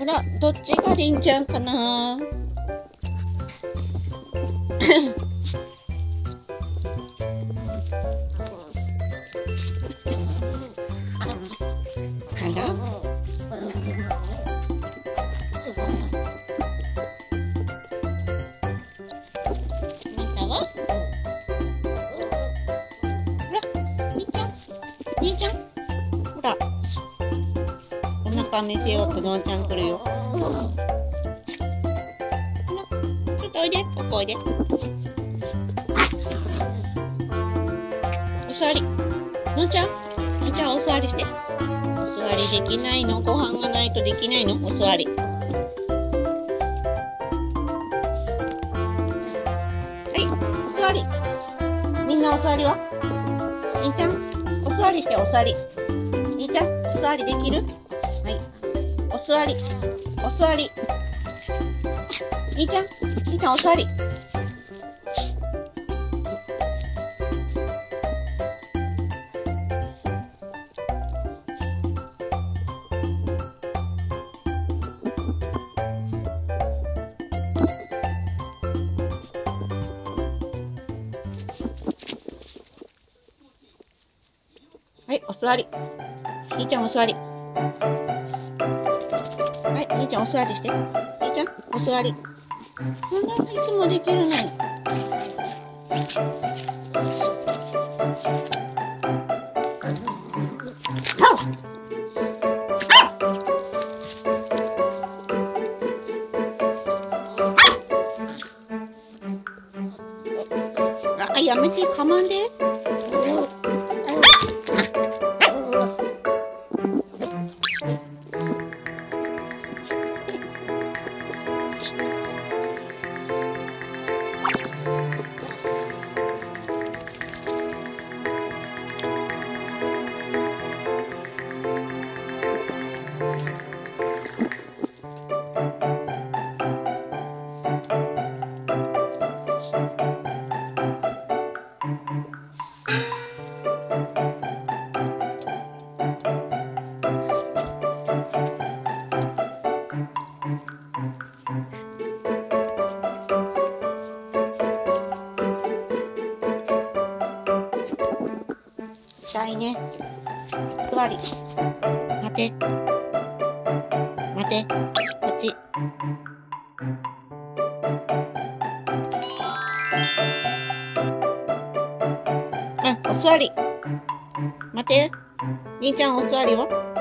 ほら、どっちがりんちゃんかな。かな。兄ちゃん、ほら、お腹見せようとのんちゃん来るよ。ほら、ちょっとおいで、ここおいで。お座り。のんちゃん、のんちゃんお座りして。お座りできないの？ご飯がないとできないの？お座り。はい、お座り。みんなお座りは？兄ちゃん、お座りして、お座り。兄ちゃん、お座りできる？はい。お座り。お座り。兄ちゃん、兄ちゃん、お座り。はい、お座り。兄ちゃんお座り。はい、兄ちゃんお座りして。兄ちゃんお座り。そんないつもできるの。あ、やめて、かまんで。痛いね。座り。待て。待て。こっち。うん、お座り。待て。兄ちゃんお座りは？